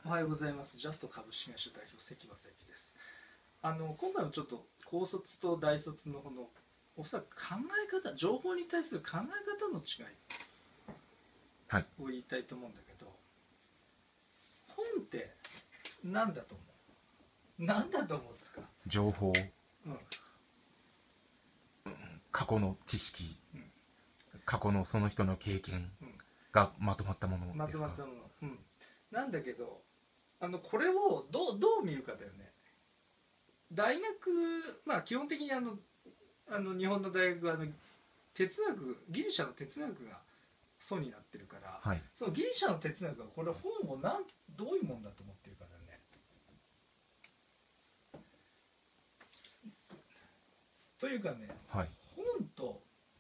おはようございます。ジャスト株式会社代表関正幸です。今回もちょっと高卒と大卒のおそらく考え方、情報に対する考え方の違いを言いたいと思うんだけど、本って何だと思う？何だと思うんですか？ 情報、 うん、 過去の知識、 うん、 過去のその人の経験うん、 がまとまったものまですか？ とまったもの、なんだけど、これをどう見るかだよね。大学、まあ基本的に日本の大学は哲学、ギリシャの哲学が祖になってるから、 はい。 そのギリシャの哲学はこれ本をどういうもんだと思ってるかだよね。というかね、 はい。 本と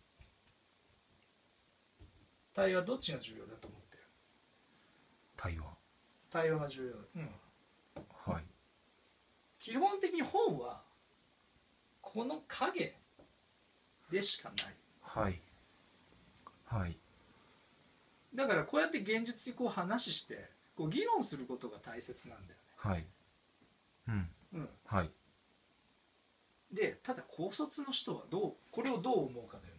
対話どっちが重要だと思ってる？ 対話。 対話が重要。 はい。 基本的に本はこの影でしかない。 はい。はい。 だからこうやって現実に話して議論することが大切なんだよね。 はい。はい。 で、ただ高卒の人はこれをどう思うかだよね。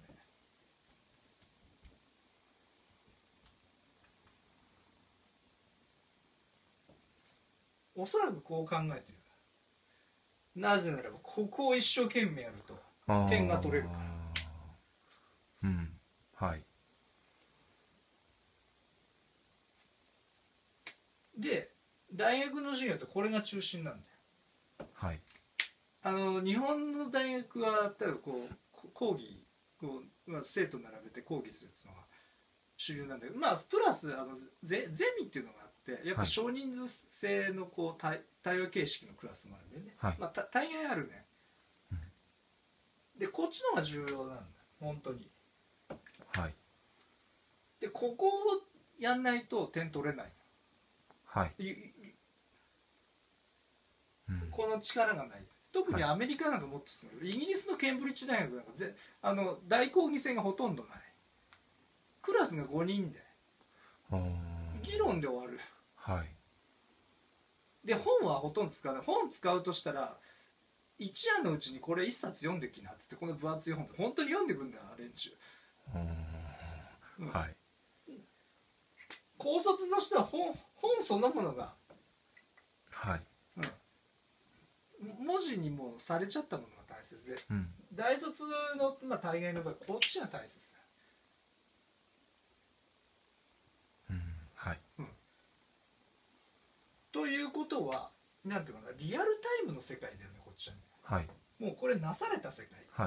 おそらくこう考えてる。なぜならばここを一生懸命やると点が取れるから。 はい。 で、大学の授業ってこれが中心なんだよ。 はい。 日本の大学は例えば講義生徒並べて講義するっていうのが主流なんだけど、まあプラスゼミっていうのがあって、やっぱ少人数制の対話形式のクラスもあるんだよね。 はい。 まあ大概あるね。でこっちの方が重要なんだ本当に。 はい。 でここをやんないと点取れない。 はい。 この力がない。特にアメリカなんかもっとすごい。イギリスのケンブリッジ大学なんか大講義制がほとんどない。クラスが5人で議論で終わる。 はい。 で本はほとんど使わない。本使うとしたら一夜のうちにこれ一冊読んできなっつって、この分厚い本で本当に読んでくんだよ連中。 はい。 高卒の人は本そのものが、 はい。 文字にもされちゃったものが大切で、大卒の、大概の場合こっちが大切だ。 はい。 ということはなんていうかな、リアルタイムの世界だよねこっちはね。 はい。 もうこれなされた世界。 はい。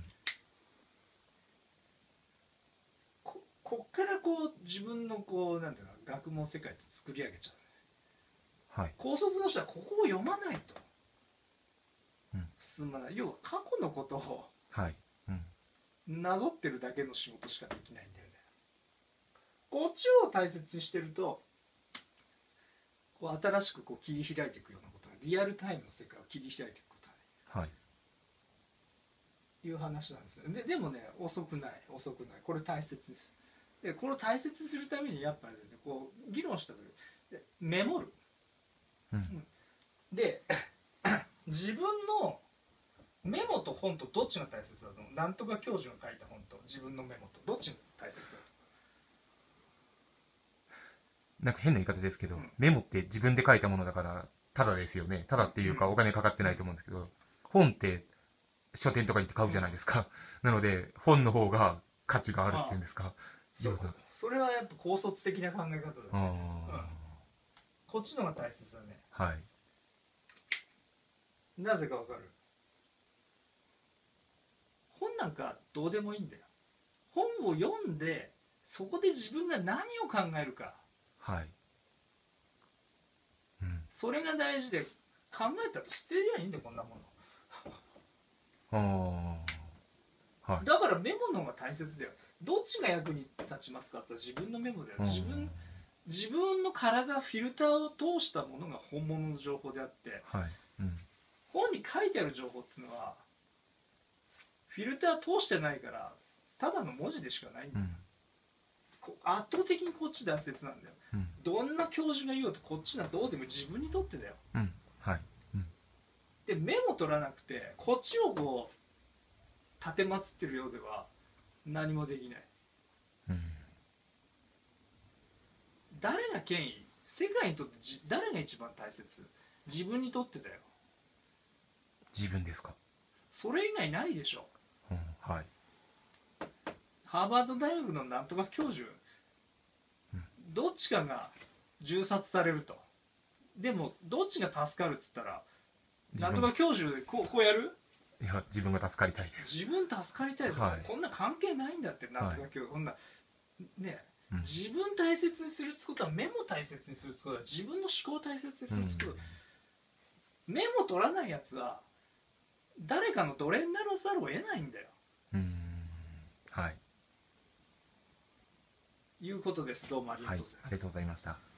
こっから自分のなんていうの学問世界って作り上げちゃう、 はい。 高卒の人はここを読まないと進まない。要は過去のことをなぞってるだけの仕事しかできないんだよね。こっちを大切にしてると新しく切り開いていくようなことが、リアルタイムの世界を切り開いていくことが、ね、いう話なんですよ。でもね、遅くない。これ大切です。でこれを大切にするためにやっぱり、ね、議論した時メモる、で自分のメモと本とどっちが大切だと思う？なんとか教授が書いた本と自分のメモとどっちが大切だと思う？ なんか変な言い方ですけど、メモって自分で書いたものだからただですよね。ただっていうかお金かかってないと思うんですけど、本って書店とか行って買うじゃないですか。なので本の方が価値があるっていうんですか。 それはやっぱ高卒的な考え方だね。こっちの方が大切だね。 はい。 なぜかわかる？本なんかどうでもいいんだよ。本を読んでそこで自分が何を考えるか、 はい。 それが大事で、考えたら捨てりゃいいんだよこんなもの。 はい、だからメモの方が大切だよ。どっちが役に立ちますかって自分のメモだよ。自分の体、フィルターを通したものが本物の情報であって、本に書いてある情報っていうのはフィルター通してないからただの文字でしかないんだよ。 圧倒的にこっち大切なんだよ。 うんどんな教授が言おうとこっちはどうでも自分にとってだよ。 うんはいうんでメモ取らなくてこっちをこう立てまつってるようでは何もできない。 うん誰が権威、世界にとって誰が一番大切、自分にとってだよ。 自分ですか。 それ以外ないでしょ。 うんはいハーバード大学のなんとか教授、どっちかが銃殺されると、でもどっちが助かるっつったらなんとか教授こうやる。 いや自分が助かりたいです。 自分助かりたいとか、 はいこんな関係ないんだって。なんとか教授、こんなね、 うん自分大切にするってことはメモ大切にするってことは自分の思考を大切にするってこと、メモ取らないやつは誰かの奴隷にならざるを得ないんだよ。 はいいうことです。どうもありがはいとうございます。 ありがとうございました。